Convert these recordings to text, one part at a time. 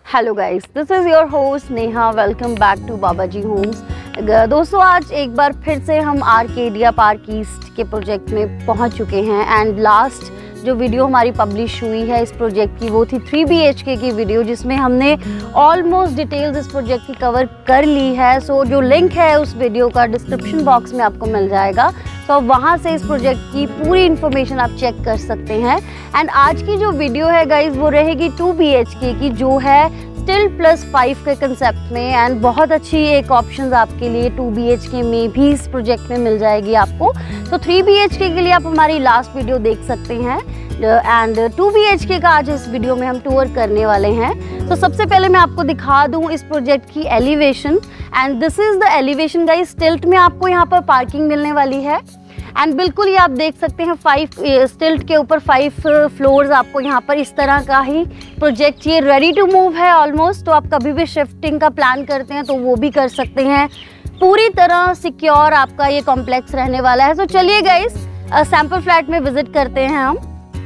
Hello guys, this is your host Neha. Welcome back to Babaji Homes. दोस्तों, आज एक बार फिर से हम आर्केडिया पार्क ईस्ट के प्रोजेक्ट में पहुंच चुके हैं एंड लास्ट जो वीडियो हमारी पब्लिश हुई है इस प्रोजेक्ट की वो थी 3 BHK की वीडियो, जिसमें हमने ऑलमोस्ट डिटेल्स इस प्रोजेक्ट की कवर कर ली है। सो जो लिंक है उस वीडियो का डिस्क्रिप्शन बॉक्स में आपको मिल जाएगा, तो वहाँ से इस प्रोजेक्ट की पूरी इन्फॉर्मेशन आप चेक कर सकते हैं। एंड आज की जो वीडियो है गाइज वो रहेगी 2 BHK की, जो है स्टिल प्लस 5 के कंसेप्ट में। एंड बहुत अच्छी एक ऑप्शंस आपके लिए 2 BHK में भी इस प्रोजेक्ट में मिल जाएगी आपको। तो 3 BHK के लिए आप हमारी लास्ट वीडियो देख सकते हैं एंड 2 BHK का आज इस वीडियो में हम टूर करने वाले हैं। तो सबसे पहले मैं आपको दिखा दूं इस प्रोजेक्ट की elevation. And this is the elevation guys. Stilt में आपको यहाँ पर पार्किंग मिलने वाली है एंड बिल्कुल ये आप देख सकते हैं 5 स्टिल्ट के ऊपर 5 फ्लोर्स आपको यहाँ पर इस तरह का ही प्रोजेक्ट ये रेडी टू मूव है ऑलमोस्ट। तो आप कभी भी शिफ्टिंग का प्लान करते हैं तो वो भी कर सकते हैं। पूरी तरह सिक्योर आपका ये कॉम्प्लेक्स रहने वाला है। तो चलिए गाइस सैंपल फ्लैट में विजिट करते हैं हम।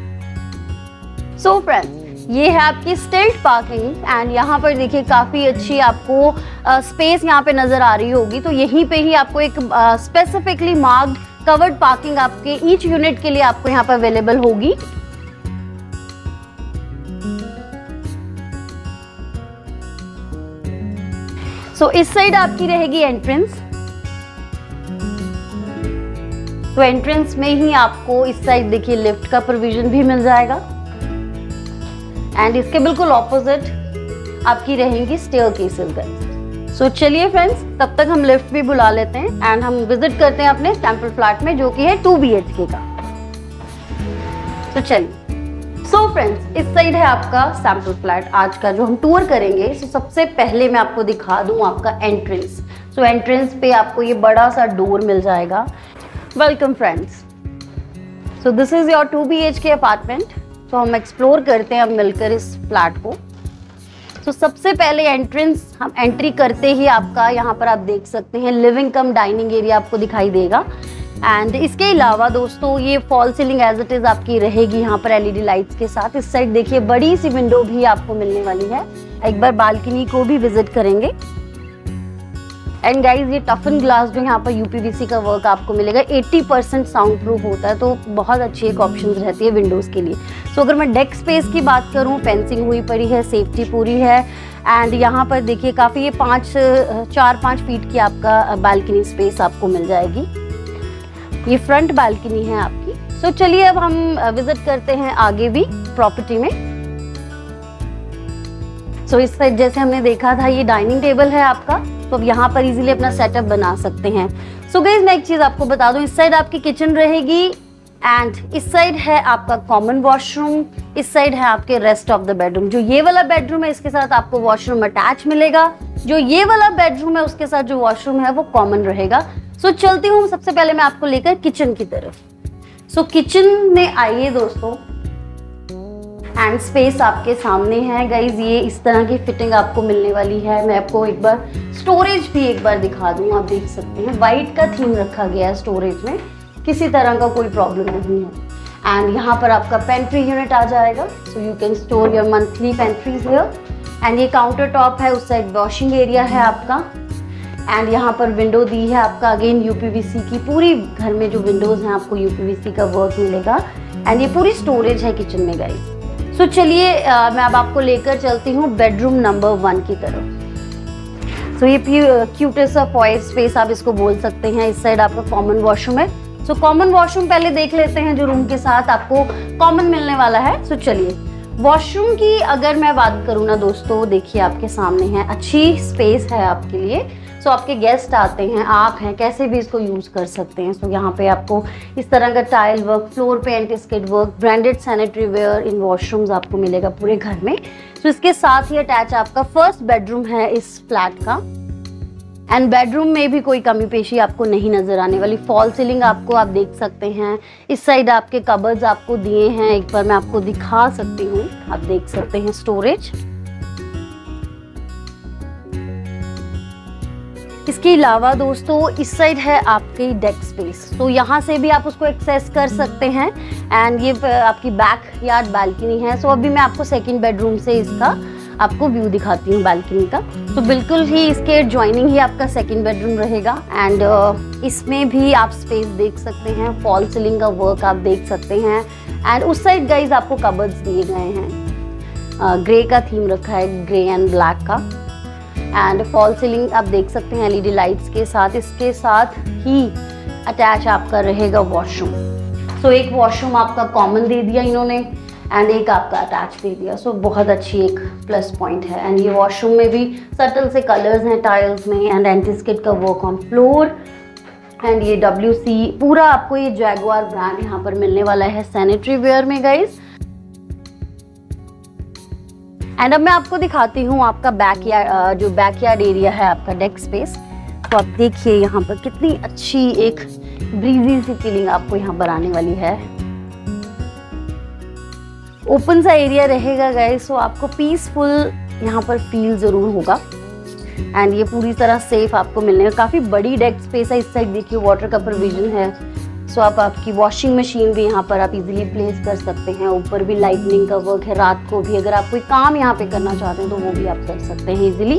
सो फ्रेंड्स, ये है आपकी स्टिल्ट पार्किंग एंड यहाँ पर देखिए काफ़ी अच्छी आपको स्पेस यहाँ पे नज़र आ रही होगी। तो यहीं पे ही आपको एक स्पेसिफिकली मार्क्ड कवर्ड पार्किंग आपके ईच यूनिट के लिए आपको यहाँ पर अवेलेबल होगी। सो इस साइड आपकी रहेगी एंट्रेंस। तो एंट्रेंस में ही आपको इस साइड देखिए लिफ्ट का प्रोविजन भी मिल जाएगा एंड इसके बिल्कुल ऑपोजिट आपकी रहेंगी स्टेयरकेसेस गाइस। सो चलिए फ्रेंड्स, तब तक हम लिफ्ट भी बुला लेते हैं एंड हम विजिट करते हैं अपने सैंपल फ्लैट में जो कि है 2 BHK का। तो चलिए। सो फ्रेंड्स, इस साइड है आपका सैंपल फ्लैट आज का जो हम टूर करेंगे। सो सबसे पहले मैं आपको दिखा दूं आपका एंट्रेंस। सो एंट्रेंस पे आपको ये बड़ा सा डोर मिल जाएगा। Welcome friends. So this is your 2 BHK apartment. तो हम एक्सप्लोर करते हैं अब मिलकर इस फ्लैट को। तो सबसे पहले एंट्रेंस हम एंट्री करते ही आपका यहाँ पर आप देख सकते हैं लिविंग कम डाइनिंग एरिया आपको दिखाई देगा। एंड इसके अलावा दोस्तों ये fall ceiling as it is आपकी रहेगी यहाँ पर LED लाइट्स के साथ। इस साइड देखिए बड़ी सी विंडो भी आपको मिलने वाली है। एक बार बालकनी को भी विजिट करेंगे। एंड गाइज ये टफन ग्लास जो यहाँ पर UPVC का वर्क आपको मिलेगा 80% साउंड प्रूफ होता है, तो बहुत अच्छी एक ऑप्शन रहती है विंडोज़ के लिए। सो अगर मैं डेक स्पेस की बात करूँ, फेंसिंग हुई पड़ी है, सेफ्टी पूरी है एंड यहाँ पर देखिए काफ़ी ये 4-5 फीट की आपका बालकनी स्पेस आपको मिल जाएगी। ये फ्रंट बालकनी है आपकी। सो चलिए अब हम विजिट करते हैं आगे भी प्रॉपर्टी में। सो इस साइड जैसे हमने देखा था ये डाइनिंग टेबल है आपका, तो अब यहाँ पर इजीली अपना सेटअप बना सकते हैं। सो गाइस मैं एक चीज़ आपको बता दूं, इस साइड आपकी किचन रहेगी एंड इस साइड है आपका कॉमन वॉशरूम। इस साइड है आपके रेस्ट ऑफ द बेडरूम। जो ये वाला बेडरूम है इसके साथ आपको वॉशरूम अटैच मिलेगा। जो ये वाला बेडरूम है उसके साथ जो वॉशरूम है वो कॉमन रहेगा। सो चलती हूँ सबसे पहले मैं आपको लेकर किचन की तरफ। सो किचन में आइए दोस्तों एंड स्पेस आपके सामने है गाइज। ये इस तरह की फिटिंग आपको मिलने वाली है। मैं आपको एक बार स्टोरेज भी एक बार दिखा दूँ। आप देख सकते हैं वाइट का थीम रखा गया है स्टोरेज में, किसी तरह का कोई प्रॉब्लम नहीं है। एंड यहाँ पर आपका पेंट्री यूनिट आ जाएगा। So you can store your monthly pantries here. And ये काउंटर टॉप है, उस साइड वॉशिंग एरिया है आपका। एंड यहाँ पर विंडो दी है आपका अगेन UPVC की। पूरी घर में जो विंडोज़ हैं आपको UPVC का वर्क मिलेगा एंड ये पूरी स्टोरेज है किचन में गाइज। सो चलिए मैं अब आपको लेकर चलती हूँ बेडरूम नंबर 1 की तरफ। सो ये क्यूटेस्ट सा पॉइंट स्पेस आप इसको बोल सकते हैं। इस साइड आपका कॉमन वॉशरूम है। सो कॉमन वॉशरूम पहले देख लेते हैं जो रूम के साथ आपको कॉमन मिलने वाला है। सो चलिए वॉशरूम की अगर मैं बात करूँ ना दोस्तों, देखिए आपके सामने है, अच्छी स्पेस है आपके लिए। सो आपके गेस्ट आते हैं, आप हैं, कैसे भी इसको यूज़ कर सकते हैं। सो यहाँ पे आपको इस तरह का टाइल वर्क, फ्लोर पे anti skid work, branded sanitary ware in washrooms आपको मिलेगा पूरे घर में। सो इसके साथ ही अटैच आपका फर्स्ट बेडरूम है इस फ्लैट का। एंड बेडरूम में भी कोई कमी पेशी आपको नहीं नज़र आने वाली। फॉल सीलिंग आपको आप देख सकते हैं। इस साइड आपके कबर्ड्स आपको दिए हैं, एक बार मैं आपको दिखा सकती हूँ। आप देख सकते हैं स्टोरेज। इसके अलावा दोस्तों इस साइड है आपकी डेक स्पेस। तो यहाँ से भी आप उसको एक्सेस कर सकते हैं एंड ये आपकी बैक यार्ड बालकनी है। सो अभी मैं आपको सेकंड बेडरूम से इसका आपको व्यू दिखाती हूँ बालकनी का। तो बिल्कुल ही इसके ज्वाइनिंग ही आपका सेकंड बेडरूम रहेगा एंड इसमें भी आप स्पेस देख सकते हैं, फॉल सीलिंग का वर्क आप देख सकते हैं एंड उस साइड गाइज आपको कबर्ड्स दिए गए हैं। ग्रे का थीम रखा है, ग्रे एंड ब्लैक का, एंड फॉल सीलिंग आप देख सकते हैं एलईडी लाइट्स के साथ। इसके साथ ही अटैच आपका रहेगा वॉशरूम। सो एक वॉशरूम आपका कॉमन दे दिया इन्होंने एंड एक आपका अटैच दे दिया। सो बहुत अच्छी एक प्लस पॉइंट है। एंड ये वॉशरूम में भी सटल से कलर्स हैं टाइल्स में एंड एंटीस्किड का वर्क ऑन फ्लोर एंड ये WC पूरा आपको ये जैगुआर ब्रांड यहाँ पर मिलने वाला है सैनिटरी वेयर में गाइज। एंड अब मैं आपको दिखाती हूँ आपका बैकयार्ड, जो बैकयार्ड एरिया है आपका डेक स्पेस। तो आप देखिए यहाँ पर कितनी अच्छी एक ब्रीजी सी फीलिंग आपको यहाँ पर आने वाली है। ओपन सा एरिया रहेगा गाइस, सो आपको पीसफुल यहाँ पर फील ज़रूर होगा एंड ये पूरी तरह सेफ आपको मिलने का। काफ़ी बड़ी डेक स्पेस है। इस साइड देखिए वाटर का प्रोविजन है। सो आप आपकी वॉशिंग मशीन भी यहाँ पर आप इजीली प्लेस कर सकते हैं। ऊपर भी लाइटनिंग का वर्क है। रात को भी अगर आप कोई काम यहाँ पे करना चाहते हैं तो वो भी आप कर सकते हैं इजीली।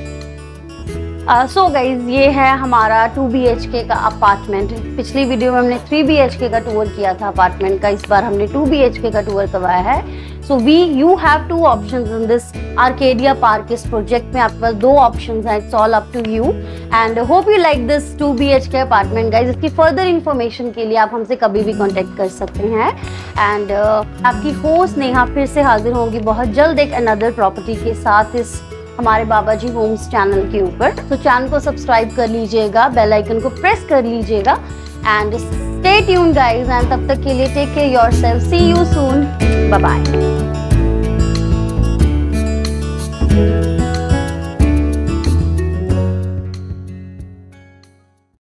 सो गाइज ये है हमारा 2 BHK का अपार्टमेंट। पिछली वीडियो में हमने 3 BHK का टूर किया था अपार्टमेंट का, इस बार हमने 2 BHK का टूर करवाया है। So you have 2 options in this Arcadia Park. इस प्रोजेक्ट में आपके पास 2 ऑप्शंस हैं। It's all up to you and hope you like this 2 BHK apartment guys. इसकी फर्दर इन्फॉर्मेशन के लिए आप हमसे कभी भी कॉन्टेक्ट कर सकते हैं एंड आपकी होस्ट नेहा फिर से हाजिर होंगी बहुत जल्द एक अनदर प्रॉपर्टी के साथ इस हमारे बाबाजी होम्स चैनल के ऊपर। तो चैनल को सब्सक्राइब कर लीजिएगा, बेल आइकन को प्रेस कर लीजिएगा and stay tuned guys and तब तक के लिए take care yourself. See you soon, bye bye.